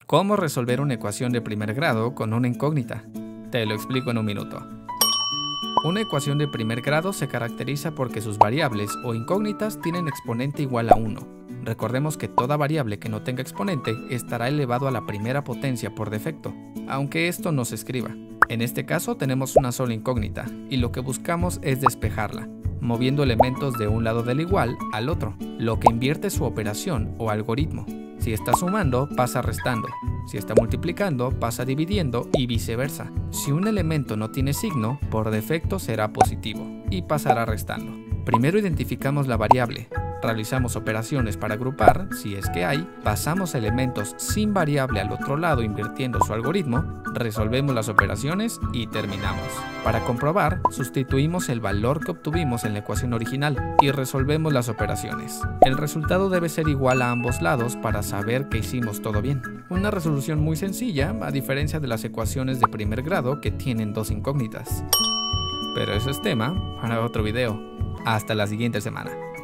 ¿Cómo resolver una ecuación de primer grado con una incógnita? Te lo explico en un minuto. Una ecuación de primer grado se caracteriza porque sus variables o incógnitas tienen exponente igual a 1. Recordemos que toda variable que no tenga exponente estará elevado a la primera potencia por defecto, aunque esto no se escriba. En este caso tenemos una sola incógnita, y lo que buscamos es despejarla, moviendo elementos de un lado del igual al otro, lo que invierte su operación o algoritmo. Si está sumando, pasa restando. Si está multiplicando, pasa dividiendo y viceversa. Si un elemento no tiene signo, por defecto será positivo y pasará restando. Primero identificamos la variable, realizamos operaciones para agrupar, si es que hay, pasamos elementos sin variable al otro lado invirtiendo su algoritmo, resolvemos las operaciones y terminamos. Para comprobar, sustituimos el valor que obtuvimos en la ecuación original y resolvemos las operaciones. El resultado debe ser igual a ambos lados para saber que hicimos todo bien. Una resolución muy sencilla, a diferencia de las ecuaciones de primer grado que tienen dos incógnitas. Pero eso es tema para otro video. Hasta la siguiente semana.